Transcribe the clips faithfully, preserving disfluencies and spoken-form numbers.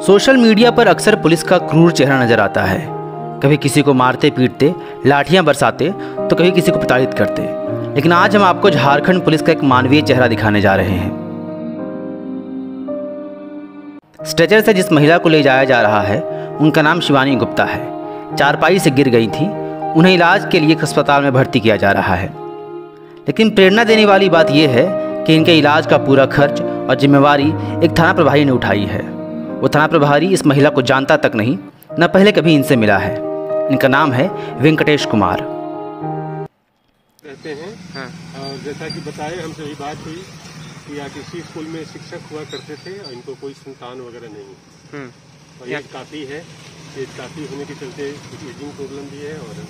Social media पर अक्सर police का क्रूर चेहरा नजर आता है। कभी किसी को मारते पीटते, लाठियां बरसाते तो कभी किसी को प्रताड़ित करते। लेकिन आज हम आपको झारखंड पुलिस का एक मानवीय चेहरा दिखाने जा रहे हैं। स्ट्रेचर से जिस महिला को ले जाया जा रहा है उनका नाम शिवानी गुप्ता है। चारपाई से गिर गई थी, उन्हें इलाज के लिए एक अस्पताल में भर्ती किया जा रहा है। लेकिन प्रेरणा देने वाली बात यह है कि इनके इलाज का पूरा खर्च और जिम्मेवारी एक थाना प्रभारी ने उठाई है। वो थाना प्रभारी इस महिला को जानता तक नहीं, न पहले कभी इनसे मिला है। इनका नाम है वेंकटेश कुमार। रहते हैं हाँ। और जैसा कि बताए हमसे यही बात हुई कि यहाँ किसी स्कूल में शिक्षक हुआ करते थे और इनको कोई संतान वगैरह नहीं। और एज काफ़ी है, एज काफ़ी होने के चलते एजिंग प्रॉब्लम भी है और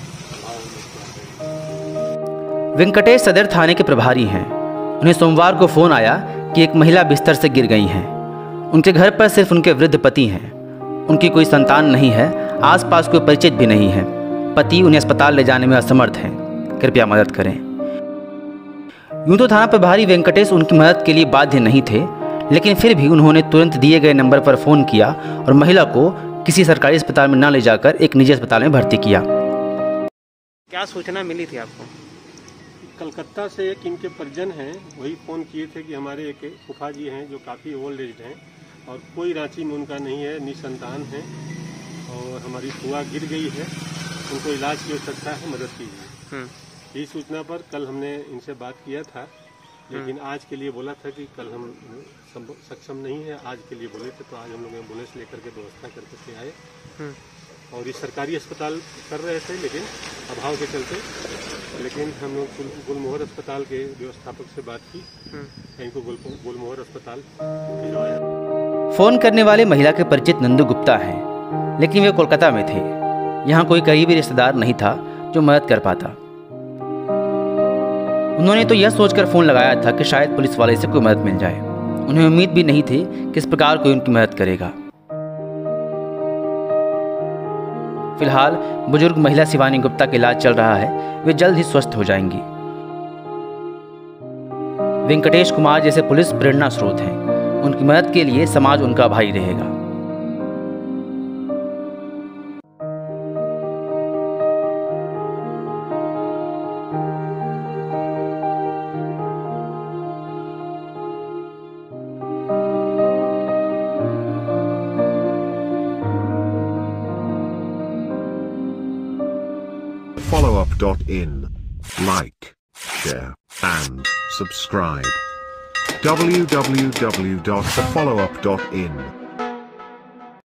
वेंकटेश सदर थाने के प्रभारी हैं। उन्हें सोमवार को फोन आया कि एक महिला बिस्तर से गिर गई हैं। उनके घर पर सिर्फ उनके वृद्ध पति हैं। उनकी कोई संतान नहीं है, आसपास कोई परिचित भी नहीं है। पति उन्हें अस्पताल ले जाने में असमर्थ हैं। कृपया मदद करें। यूं तो थाना प्रभारी वेंकटेश उनकी मदद के लिए बाध्य नहीं थे, लेकिन फिर भी उन्होंने तुरंत दिए गए नंबर पर फ़ोन किया और महिला को किसी सरकारी अस्पताल में न ले जाकर एक निजी अस्पताल में भर्ती किया। क्या सूचना मिली थी आपको? कलकत्ता से एक इनके परिजन हैं, वही फ़ोन किए थे कि हमारे एक फूफा जी हैं जो काफ़ी ओल्ड एज हैं और कोई रांची में उनका नहीं है, निसंतान है और हमारी बुआ गिर गई है, उनको इलाज की आवश्यकता है, मदद कीजिए। यही सूचना पर कल हमने इनसे बात किया था, लेकिन आज के लिए बोला था कि कल हम सक्षम नहीं है, आज के लिए बोले थे। तो आज हम लोग एम्बुलेंस लेकर के व्यवस्था करके से आए और ये सरकारी अस्पताल कर रहे थे, लेकिन अभाव के चलते। लेकिन हम लोग गुलमोहर अस्पताल के व्यवस्थापक से बात की, इनको गुलमोहर अस्पताल भिजवाया। फ़ोन करने वाले महिला के परिचित नंदू गुप्ता हैं, लेकिन वे कोलकाता में थे। यहाँ कोई करीबी रिश्तेदार नहीं था जो मदद कर पाता। उन्होंने तो यह सोचकर फ़ोन लगाया था कि शायद पुलिस वाले से कोई मदद मिल जाए। उन्हें उम्मीद भी नहीं थी कि इस प्रकार कोई उनकी मदद करेगा। फिलहाल बुजुर्ग महिला शिवानी गुप्ता का इलाज चल रहा है, वे जल्द ही स्वस्थ हो जाएंगी। वेंकटेश कुमार जैसे पुलिस प्रेरणा स्रोत हैं। उनकी मदद के लिए समाज उनका भाई रहेगा। follow up dot in. Like, share, and subscribe. w w w dot the follow up dot in